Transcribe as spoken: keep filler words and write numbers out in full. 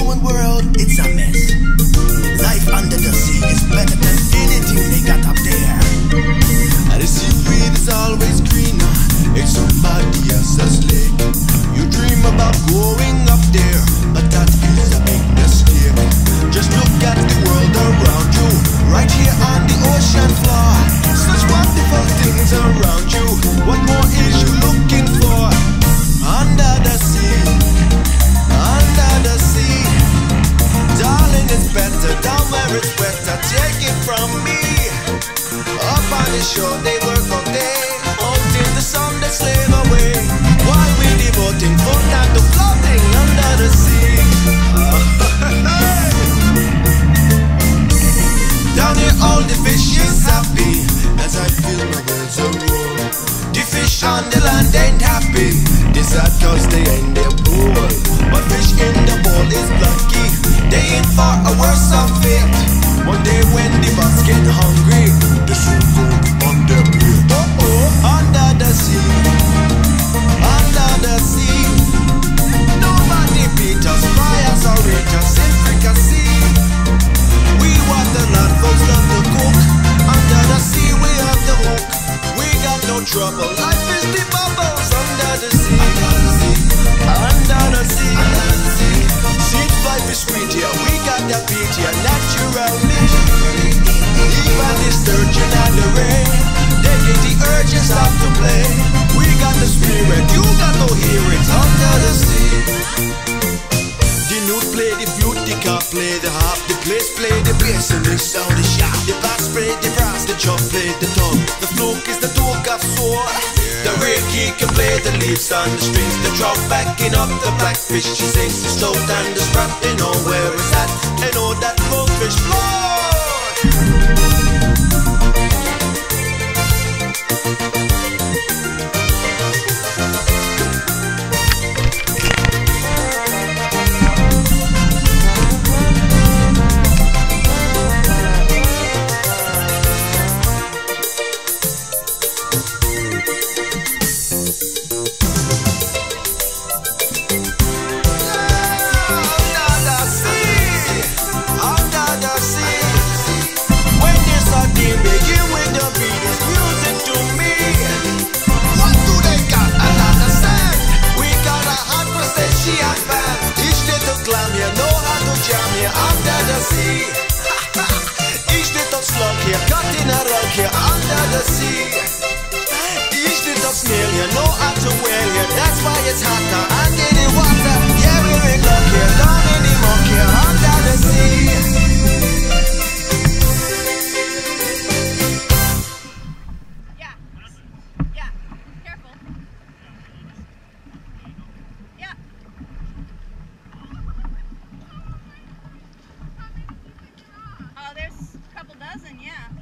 whole world, it's a mess. Life under the sea is better than anything they got up there. And the seaweed is always greener, it's somebody else's lake. You dream about going up there, but that is a big mistake. Just look at the world around you, right here on the ocean floor. Such wonderful things around you. What more is you looking for? Under the sea, under the sea. Darling, it's better down where it's wetter. Take it from me. Up on the shore they work all day, out in the sun they slave away, while we devoting full time to floating under the sea. Down here all the fish is happy as I feel my words are roll. The fish on the land ain't happy, they sad cause they ain't their pool. But fish in the bowl is lucky, they in for a worse of fate. One day when the boss get hungry, the soon go on their plate. Oh oh, under the sea, under the sea. Nobody beat us, fry us or rate us in fricassee. We waterland folks love to cook. Under the sea we have the hook. We got no trouble, life is the bubbles. Under the sea, under the sea, under the sea, under the sea. Sweet life is sweet here, we got that beat here naturally. Even the sturgeon and the rain, they get the urges out to play. We got the spirit, you got to hear it. Under the sea. The newt play the flute, the cop play the harp, the place play the bass and the sound is sharp. The bass play the brass, the chop play the tongue. The fluke is the dog of sword. The reiki can play the leaves on the strings. The drop backing up the blackfish, she sings the stout and the strap. They know where it's at, they know that goldfish float. That's why it's hotter under the water. Yeah, we're in luck here, down in the muck here, under the sea. Yeah, yeah, careful. Yeah. Oh, there's a couple dozen, yeah.